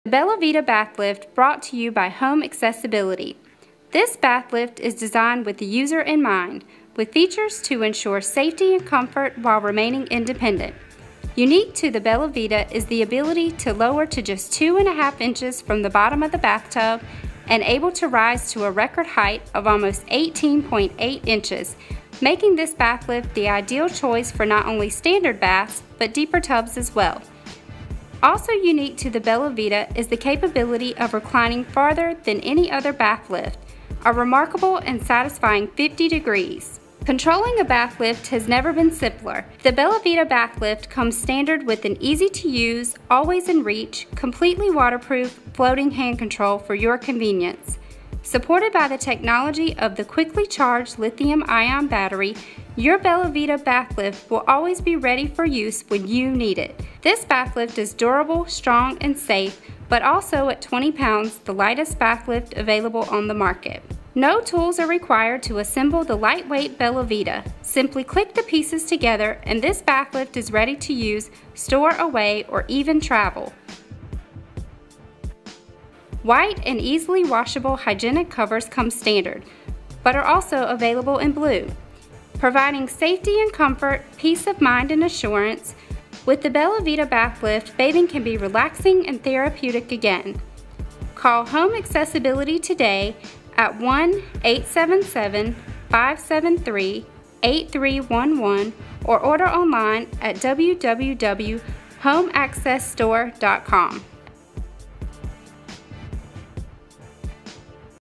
The Bella Vita bath lift brought to you by Home Accessibility. This bath lift is designed with the user in mind, with features to ensure safety and comfort while remaining independent. Unique to the Bella Vita is the ability to lower to just 2.5 inches from the bottom of the bathtub and able to rise to a record height of almost 18.8 inches, making this bath lift the ideal choice for not only standard baths, but deeper tubs as well. Also unique to the Bella Vita is the capability of reclining farther than any other bath lift, a remarkable and satisfying 50 degrees. Controlling a bath lift has never been simpler. The Bella Vita bath lift comes standard with an easy-to-use, always in reach, completely waterproof, floating hand control for your convenience. Supported by the technology of the quickly charged lithium-ion battery, your Bella Vita bath lift will always be ready for use when you need it. This bath lift is durable, strong, and safe, but also at 20 pounds, the lightest bath lift available on the market. No tools are required to assemble the lightweight Bella Vita. Simply click the pieces together and this bath lift is ready to use, store away, or even travel. White and easily washable hygienic covers come standard, but are also available in blue. Providing safety and comfort, peace of mind and assurance, with the Bella Vita bath lift, bathing can be relaxing and therapeutic again. Call Home Accessibility today at 1-877-573-8311 or order online at www.homeaccessstore.com.